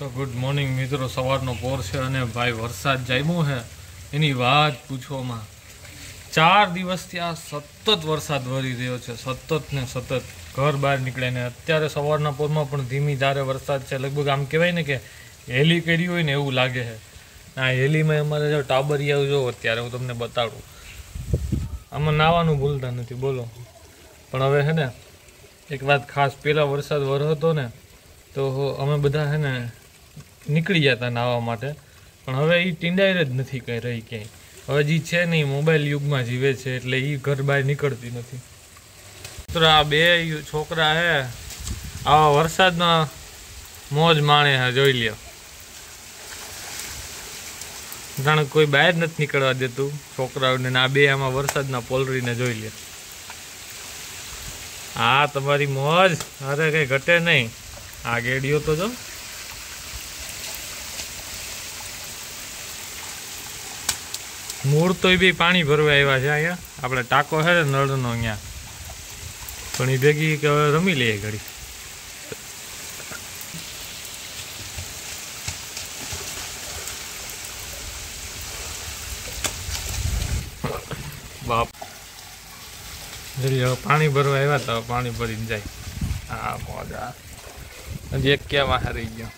તો good morning મિત્રો, સવારનો પોર છે અને ભાઈ વરસાદ જામ્યો છે એની વાત પૂછવામાં 4 દિવસથી આ સતત વરસાદ વરી રહ્યો છે, સતત ને સતત ઘર બહાર નીકળે ને અત્યારે સવારના પોરમાં પણ ધીમી ધારે વરસાદ છે. લગભગ આમ કહેવાય ને કે હેલી કરી હોય ને એવું લાગે છે. આ હેલીમાં અમારે જો ટાબરિયા જો અત્યારે હું તમને બતાડું, આમાં નાવાનું ભૂલતા નથી બોલો. પણ હવે છે ને એક વાત ખાસ, પહેલાં વરસાદ વરસતો ને તો અમે બધા છે ને નીકળી જતા નાહવા માટે, પણ હવે એ ટીંડાઈ જ નથી કંઈ રહી ક્યાંય. હવે જે છે ને એ મોબાઈલ યુગમાં જીવે છે એટલે એ ઘર બહાર નીકળતી નથી. મિત્રો આ બે છોકરા હે આવા વરસાદના મોજ માણે હે, જોઈ લ્યો. જાણે કોઈ બહાર નથી નીકળવા દેતું છોકરાઓને. આ બે આમાં વરસાદના પોલરીને જોઈ લ્યો. હા તમારી મોજ, અરે કંઈ ઘટે નહીં. આ ગેડીઓ તો જો મૂળ તો એ બી પાણી ભરવા આવ્યા છે અહીંયા. આપણે ટાંકો છે ને નળનો અહીંયા, પણ એ ભેગી કે હવે રમી લઈએ ઘડી. બાપ જરી પાણી ભરવા આવ્યા તો પાણી ભરીને જાય. હા મોજા હજી એક ક્યાં હારી ગયો.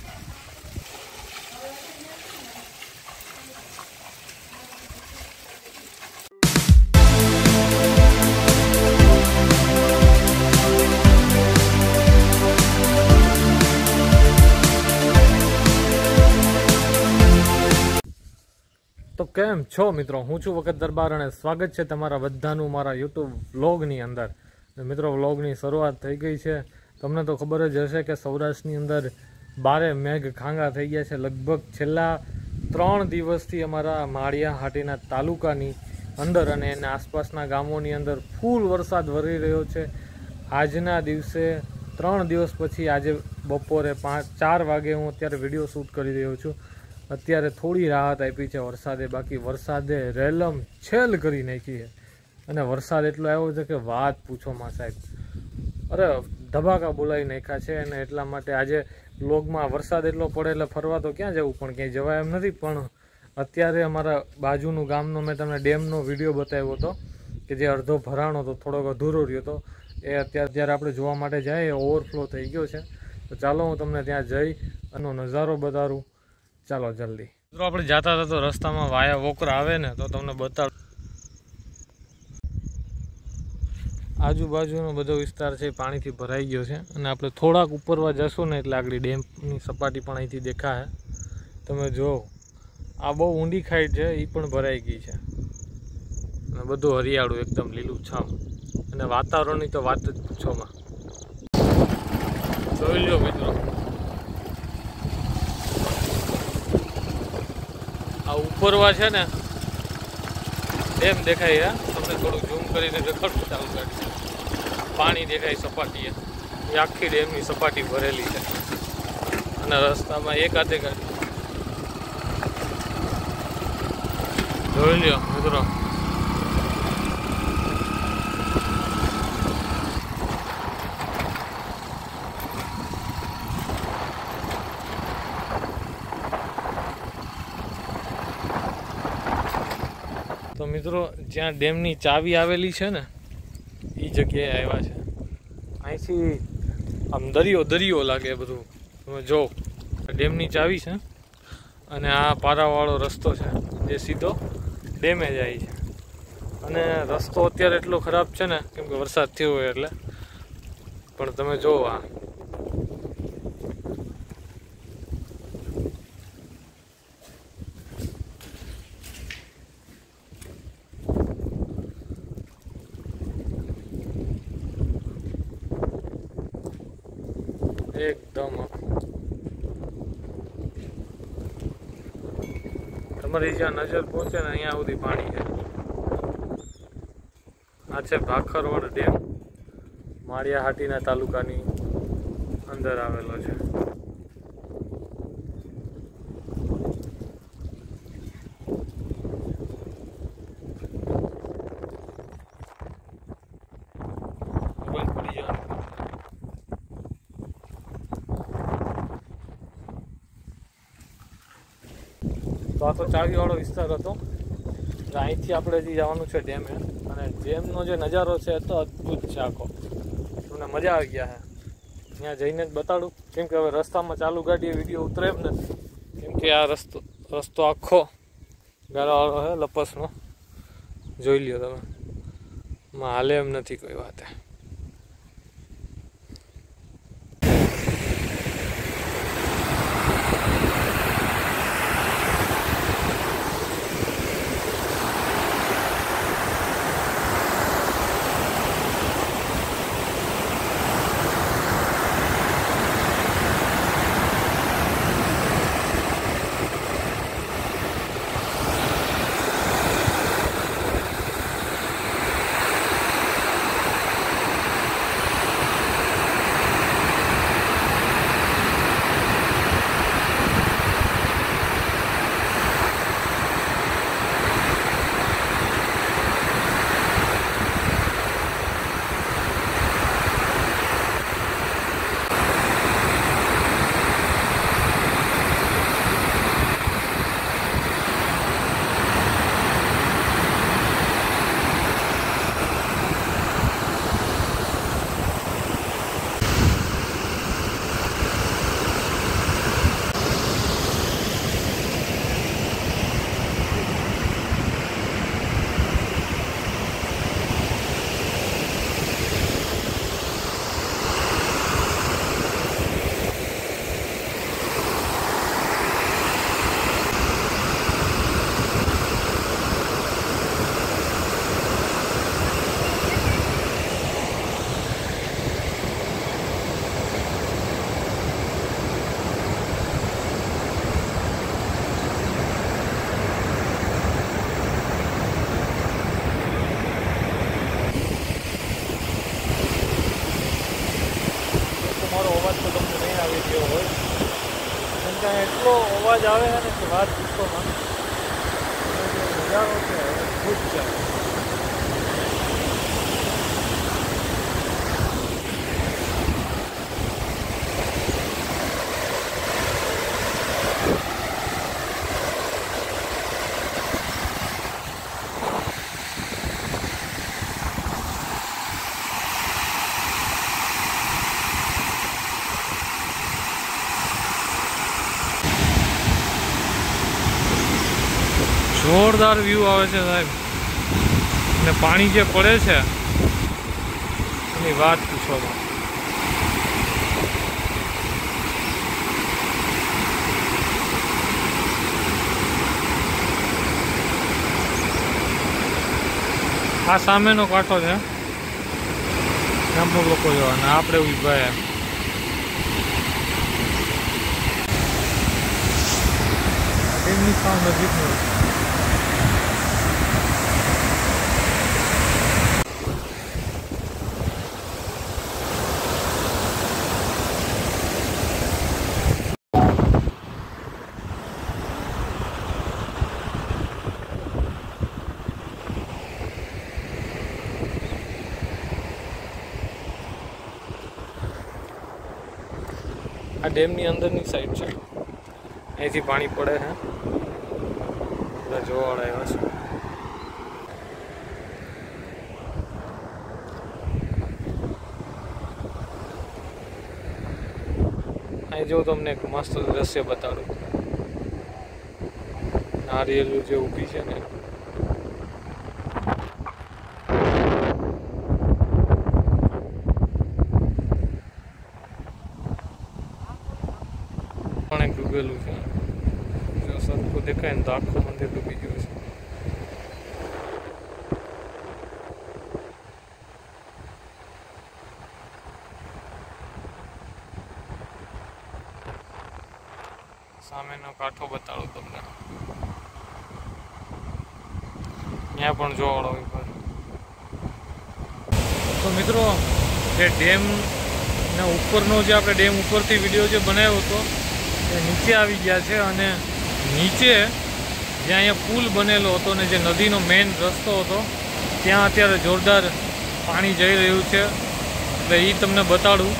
તો કેમ છો મિત્રો, હું છું વખત દરબાર અને સ્વાગત છે તમારા બધાનું મારા યુટ્યુબ વ્લોગની અંદર. મિત્રો વ્લોગની શરૂઆત થઈ ગઈ છે. તમને તો ખબર જ હશે કે સૌરાષ્ટ્રની અંદર બારે મેઘ ખાંગા થઈ ગયા છે. લગભગ છેલ્લા 3 દિવસથી અમારા માળિયા હાટીના તાલુકાની અંદર અને એના આસપાસના ગામોની અંદર ફૂલ વરસાદ વરી રહ્યો છે. આજના દિવસે 3 દિવસ પછી આજે બપોરે 4 વાગે હું અત્યારે વિડીયો શૂટ કરી રહ્યો છું. અત્યારે થોડી રાહત આપી છે વરસાદે, બાકી વરસાદે રેલમ છેલ કરી નાખી છે. અને વરસાદ એટલો આવ્યો છે કે વાત પૂછોમાં સાહેબ, અરે ધબાકા બોલાવી નાખ્યા છે. અને એટલા માટે આજે વ્લોગમાં વરસાદ એટલો પડે એટલે ફરવા તો ક્યાં જવું, પણ ક્યાંય જવાય એમ નથી. પણ અત્યારે અમારા બાજુનું ગામનો મેં તમને ડેમનો વિડીયો બતાવ્યો હતો કે જે અડધો ભરાણો હતો, થોડોક અધૂરો રહ્યો હતો. એ અત્યારે આપણે જોવા માટે જાય એ ઓવરફ્લો થઈ ગયો છે. તો ચાલો હું તમને ત્યાં જઈ એનો નજારો બતાડું. ચાલો જલ્દી. મિત્રો આપણે જતા હતા તો રસ્તામાં વાયા વોકરા આવે ને તો તમને બતાડું. આજુબાજુનો બધો વિસ્તાર છે પાણીથી ભરાઈ ગયો છે. અને આપણે થોડાક ઉપરવા જશું ને એટલે આગળ ડેમની સપાટી પણ અહીંથી દેખાય. તમે જો આ બહુ ઊંડી ખાઈટ છે, એ પણ ભરાઈ ગઈ છે. અને બધું હરિયાળું એકદમ લીલું છામ. અને વાતાવરણની તો વાત જ પૂછોમાં. જોઈ લો મિત્રો, આ ઉપરવા છે ને ડેમ દેખાય. તમને થોડું ઝૂમ કરીને દેખાડું ચાલુ કરી. પાણી દેખાય સપાટીએ, એ આખી ડેમની સપાટી ભરેલી છે. અને રસ્તામાં એક હાથે ગાડી જોઈ લ્યો મિત્રો. તો મિત્રો જ્યાં ડેમની ચાવી આવેલી છે ને એ જગ્યાએ આવ્યા છે. અહીંથી આમ દરિયો લાગે બધું. તમે જો ડેમની ચાવી છે અને આ પારાવાળો રસ્તો છે જે સીધો ડેમે જાય છે. અને રસ્તો અત્યારે એટલો ખરાબ છે ને કેમ કે વરસાદ થયો હોય એટલે. પણ તમે જો આ એકદમ તમારી જ્યાં નજર પહોંચે ને અહીંયા સુધી પાણી છે. આ છે ભાખરવડ ડેમ, માળિયા હાટીના તાલુકાની અંદર આવેલો છે. તો આ તો ચાવીવાળો વિસ્તાર હતો. અહીંથી આપણે હજી જવાનું છે ડેમે, અને ડેમનો જે નજારો છે એ તો અદ્ભુત છે આખો. તમને મજા આવી ગયા છે ત્યાં જઈને જ બતાડું, કેમ કે હવે રસ્તામાં ચાલુ ગાડીએ વિડીયો ઉતરે એમ નથી, કેમ કે આ રસ્તો આખો ગારાવાળો છે લપસનો. જોઈ લ્યો તમે, એમાં હાલે એમ નથી કોઈ વાતે. એટલો અવાજ આવે છે ને કે વાત પૂછવામાં. નજારો છે અદ્ભુત છે. જોરદાર વ્યૂ આવે છે સાહેબ, અને પાણી જે પડે છે એની વાત પૂછવામાં. આ સામેનો કાંઠો છે, ત્યાં પણ લોકો જોવાના, આપણે ઉભા એમની સાવ નજીકનું. આ ડેમની અંદરની સાઈડ છે, અહીંથી પાણી પડે છે. બધા જોવાળા એવા છે. અહીં જો તમને એક મસ્ત દ્રશ્ય બતાડું. નારિયેળ જે ઊભી છે ને, ડૂબેલું છે. જો સરખું દેખાય ને તો આખું મંદિર ડૂબી ગયું છે. સામેનો કાંઠો બતાડું તમને, ત્યાં પણ જોવાળો હોય. તો મિત્રો, જે ડેમ ના ઉપરનો જે આપણે ડેમ ઉપરથી વિડીયો જે બનાવ્યો હતો એ નીચે આવી ગયા છે, અને નીચે જ્યાં અહીંયા પુલ બનેલો હતો ને જે નદીનો મેઇન રસ્તો હતો ત્યાં અત્યારે જોરદાર પાણી જઈ રહ્યું છે. એટલે એ તમને બતાડું.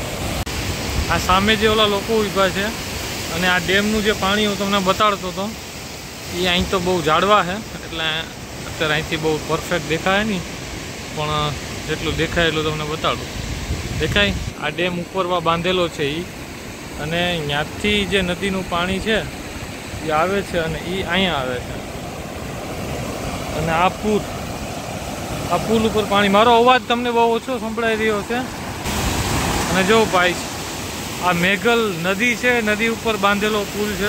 આ સામે જે ઓલા લોકો ઊભા છે અને આ ડેમનું જે પાણી હું તમને બતાડતો હતો એ અહીં તો બહુ ઝાડવા છે એટલે અત્યારે અહીંથી બહુ પરફેક્ટ દેખાય નહીં, પણ જેટલું દેખાય એટલું તમને બતાડું. દેખાય આ ડેમ ઉપરમાં બાંધેલો છે એ, અને ત્યાંથી જે નદીનું પાણી છે એ આવે છે અને એ અહીંયા આવે છે. અને આ પુલ ઉપર પાણી, મારો અવાજ તમને બહુ ઓછો સંભળાઈ રહ્યો છે. અને જો ભાઈ આ મેઘલ નદી છે, નદી ઉપર બાંધેલો પુલ છે.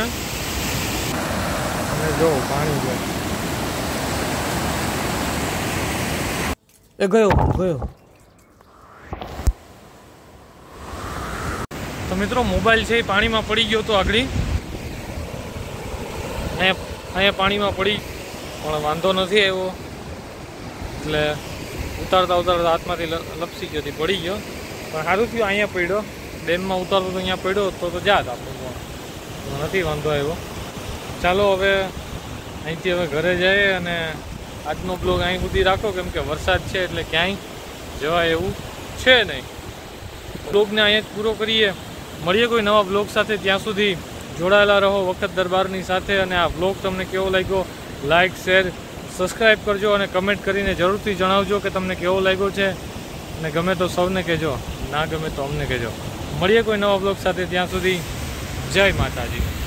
અને જો પાણી છે એ ગયો. તો મિત્રો મોબાઈલ છે એ પાણીમાં પડી ગયો તો આગળ અહીંયા પાણીમાં પડી, પણ વાંધો નથી આવ્યો. એટલે ઉતારતા હાથમાંથી લપસી ગયો, પડી ગયો. પણ સારું થયું અહીંયા પડ્યો, ડેમમાં ઉતારતો તો અહીંયા પડ્યો તો જાત આપણું, નથી વાંધો આવ્યો. ચાલો હવે અહીંથી હવે ઘરે જઈએ અને આજનો બ્લોગ અહીં સુધી રાખો, કેમ કે વરસાદ છે એટલે ક્યાંય જવાય એવું છે નહીં. બ્લોગને અહીંયા જ પૂરો કરીએ. મળીએ કોઈ નવા બ્લોગ સાથે, ત્યાં સુધી જોડાયેલા રહો વખત દરબારની સાથે. અને આ બ્લોગ તમને કેવો લાગ્યો, લાઇક શેર સબસ્ક્રાઈબ કરજો અને કમેન્ટ કરીને જરૂરથી જણાવજો કે તમને કેવો લાગ્યો છે. અને ગમે તો સૌને કહેજો, ના ગમે તો અમને કહેજો. મળીએ કોઈ નવા બ્લોગ સાથે, ત્યાં સુધી જય માતાજી.